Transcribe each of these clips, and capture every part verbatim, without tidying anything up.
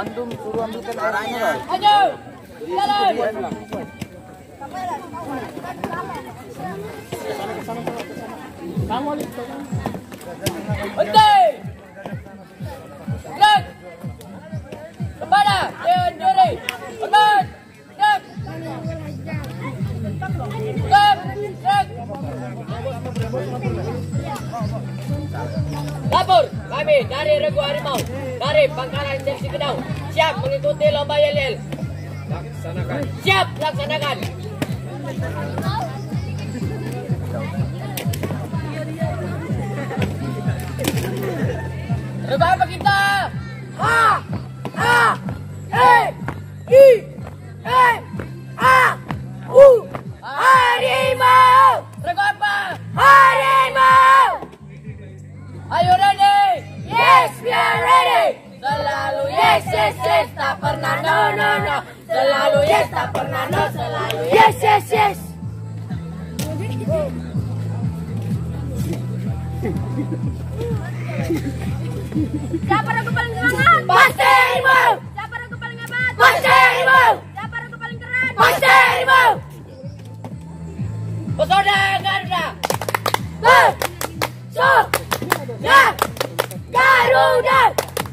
Bandung suruh ambilkan airnya. Maju. Jalan. Kamu lihat. Berhenti. Gerak. Kepada Dewan Juri. Hormat. Gerak. Gerak. Gerak. Lapor kami dari Regu Harimau dari Pangkalan Deksi Gedang siap mengikuti lomba yel-yel. Laksanakan. Siap laksanakan. Regu apa kita? A A E I E A U Harimau. Regu apa? Harimau. Ayo ready? Yes, we are ready. Selalu yes, yes, yes, tak pernah no, no, no. Selalu yes, tak pernah no, selalu yes, yes, yes. Siapa regu paling semangat? Pasti Harimau. Siapa regu paling hebat? Pasti Harimau. Siapa regu paling keren? Pasti Harimau. Pesona Garuda. Pesona Garuda.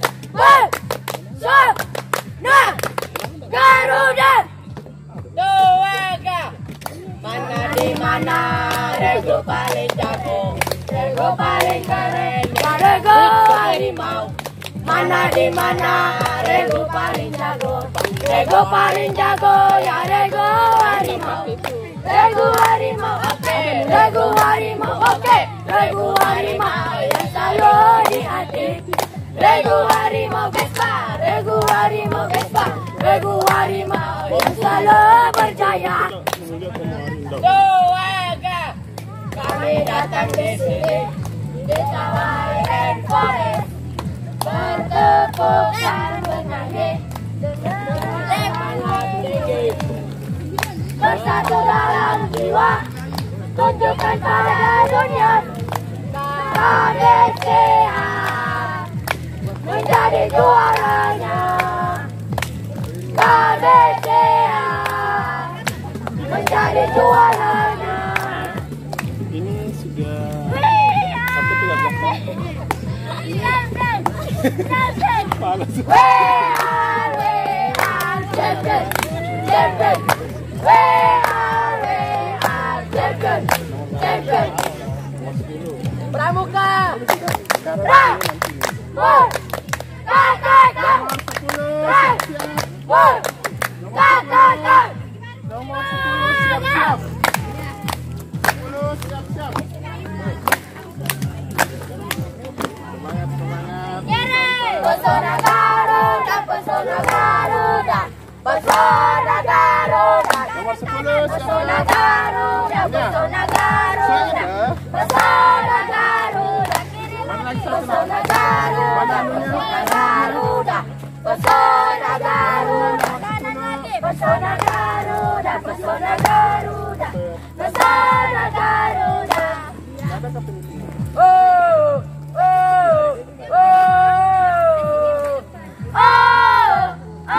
Pesona Garuda. Doaga. Mana di mana regu paling jago, regu paling keren, ya regu Harimau. Mana di mana regu paling jago, regu paling jago, ya regu Harimau. Regu Harimau, oke, regu Harimau, oke, regu Harimau yang selalu di hati. Regu Harimau Vespa, regu Harimau Vespa, regu Harimau yang selalu berjaya. Doaga, kami datang di sini di Sawai Rainforest, bertepuk dan bernyanyi dengan tinggi. Bersatu dalam jiwa, tunjukkan pada dunia kami sehat menjadi juaranya. Kami sehat menjadi juaranya. Ini sudah satu tiga belas. Panas. We are, we are champion, champion. We are, we are champion, champion. Pramuka. Pramuka. Kakak. Pramuka. Kakak. Nomor sepuluh siap-siap. sepuluh siap-siap. Semangat, semangat. Pesona Garuda, pesona Garuda, pesona Garuda. Nomor sepuluh Pesona siap-siap. Garuda, pesona Garuda, pesona Garuda. Mana lagi satu? Pesona Garuda, pesona Garuda, pesona Garuda. Pesona Garuda, pesona Garuda, pesona Garuda. Oh, oh, oh, oh, oh,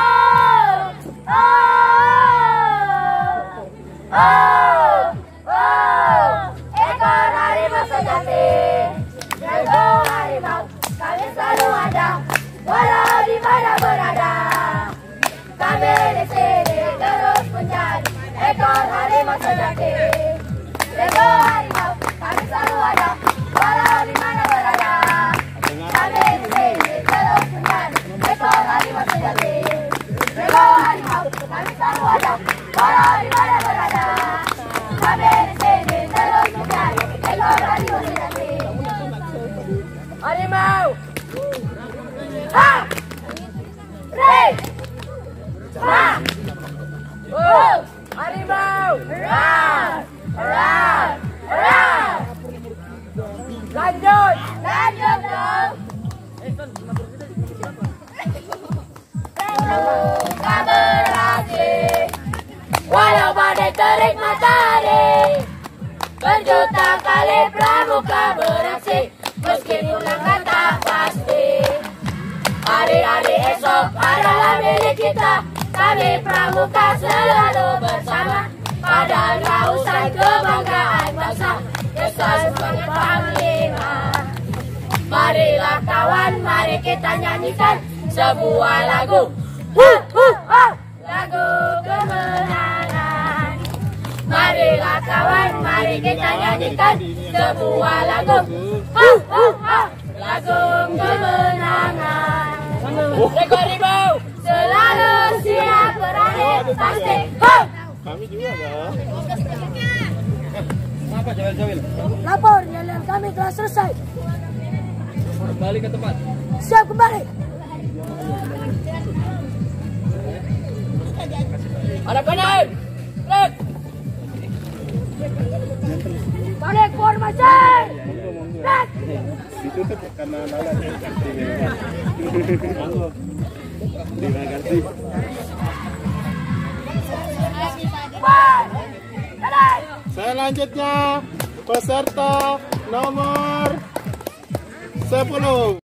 oh, oh, oh. Ekor harimau sejati, regu harimau, kami selalu ada, walau di mana berada. Kami di sini terus menjadi ekor harimau sejati. Regu harimau, kami selalu ada, walau di mana berada. Kami di sini terus menjadi ekor harimau sejati. Regu harimau, kami selalu ada, walau di mana berada. Kami di sini terus menjadi ekor harimau sejati. Harimau. Ha! Re! Ha! Oh! Harimau! Rar! Rar! Rar! Lanjut! Lanjut dong! Pramuka berhasil, walau badai terik matahari. Berjuta kali pramuka beraksi, meskipun langkah tak pasti. Hari-hari esok adalah milik kita. Kami pramuka selalu bersama. Pada rausan kebanggaan bangsa, desa sebagai panglima. Marilah kawan, mari kita nyanyikan sebuah lagu. Huh, huh, huh. Lagu kemenangan. Marilah kawan, mari kita nyanyikan sebuah lagu. Huh, huh, huh. Lagu kemenangan. Rekor Rimau selalu siap berani pasti. Huh. Kami juga loh. Apa Jawil-Jawil? Lapor, jalan kami telah selesai. Kembali ke tempat. Siap kembali. Ada kanan. Trek. Balik formasi. Trek. Ditutup karena nalar. Terima kasih. Selanjutnya peserta nomor sepuluh.